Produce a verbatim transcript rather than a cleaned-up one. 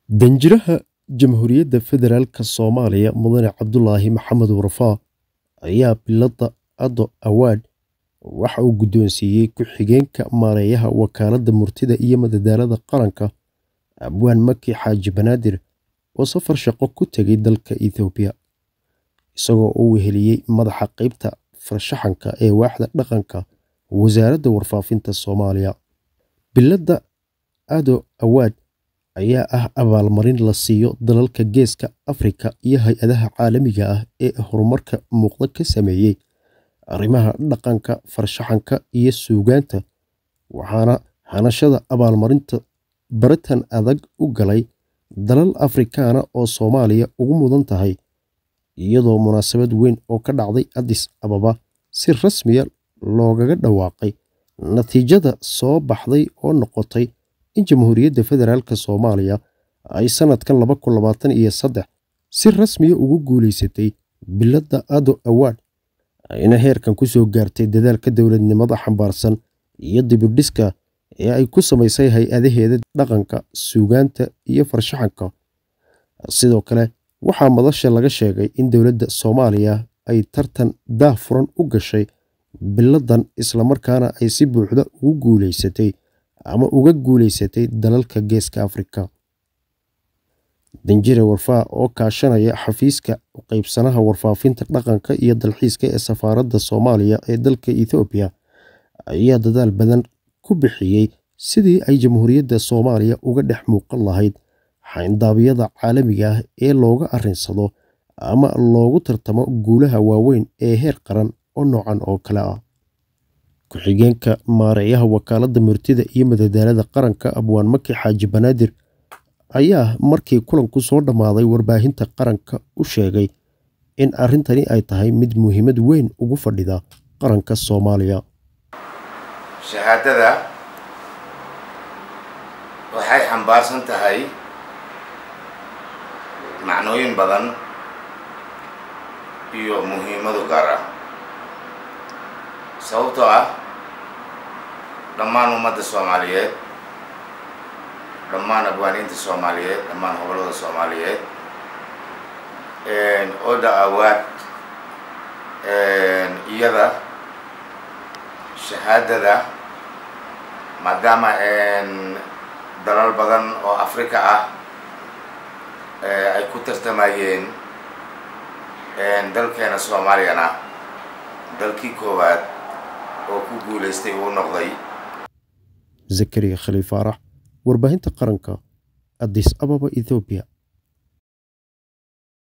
danjiraha Jamhuuriyadda Federaalka Soomaaliya Mudane Cabdulaahi Maxamed Warfaa ayaa biladda Ado Award waxa uu guddoonsiiyey ku-xigeenka maareeyaha wakaaladda murtida iyo madadaalada qaranka Abwaan Maki Xaaji Banaadir oo safar shaqo ku tegay dalka Itoobiya isagoo uu weheliyey madaxa qaybta farshaxanka ee waaxda dhaqanka wasaaradda warfaafinta Soomaaliya. biladda Ado Award ayaa ah abaalmarin la siiyo dalalka Geeska Afrika iyo hay'adaha caalamiga ah ee horumarka muuqda ka sameeyay arrimaha dhaqanka, farshaxanka iyo suugaanta, waxaana hanashada abaalmarinta baritaan adag u galay dalal Afrikaana oo Soomaaliya ugu mudan tahay, iyadoo munaasabad weyn oo ka dhacday Addis Ababa si rasmi ah loogaga dhawaaqay natiijada soo baxday oo noqotay in Jamhuuriyadda Federaalka Soomaaliya ay sanadkan laba kun labaatan iyo saddex si rasmi ah ugu guuleysatay biladda Ado Award, ayna heerkan ku soo gaartay dadaalka dowladnimada xambaarsan iyo dib u dhiska ee ay ku samaysay hay'adaheeda dhaqanka, suugaanta iyo farshaxanka. Sidoo kale waxaa madasha laga sheegay in dowladda Soomaaliya ay tartan daahfuran u gashay biladdan, isla markaana ay si buuxda ugu guuleysatay ama uga guuleysatay dalalka Geeska Afrika. Danjire Warfaa oo kaashanaya xafiiska u qaybsanaha warfaafinta dhaqanka iyo dalxiiska ee safaaradda Soomaaliya ee dalka Itoobiya ayaa dadaal badan ku bixiyey sidii ay Jamhuuriyadda Soomaaliya uga dhex muuqan lahayd xayndaabyada caalamiga ah ee looga arrinsado ama loogu tartamo guulaha waaweyn ee heer qaran oo noocan oo kale ah. Ku-xigeenka maareeyaha wakaaladda murtida iyo madadaalada qaranka Abwaan Maki Xaaji Banaadir ayaa markii kulanku soo dhammaaday warbaahinta qaranka u sheegay in arrintani ay tahay mid muhiimad weyn ugu fadhida qaranka Soomaaliya. shahaadada waxay xambaarsan tahay macnooyin badan iyo muhiimado gaar ah, sababtoo ah dhammaan ummadda Soomaaliyeed, dhammaan abwaaniinta Soomaaliyeed, dhammaan gobollada Soomaaliyeed Ado Award iyada shahaadada maadaama dalal badan oo Afrika ah ay ku tartamayeen dalkeena Soomaaliyana dalkii koowaad oo ku guuleystay uu noqday. Zakariya Khaliil Faarax, warbaahinta qaranka, Addis Ababa, Ethiopia.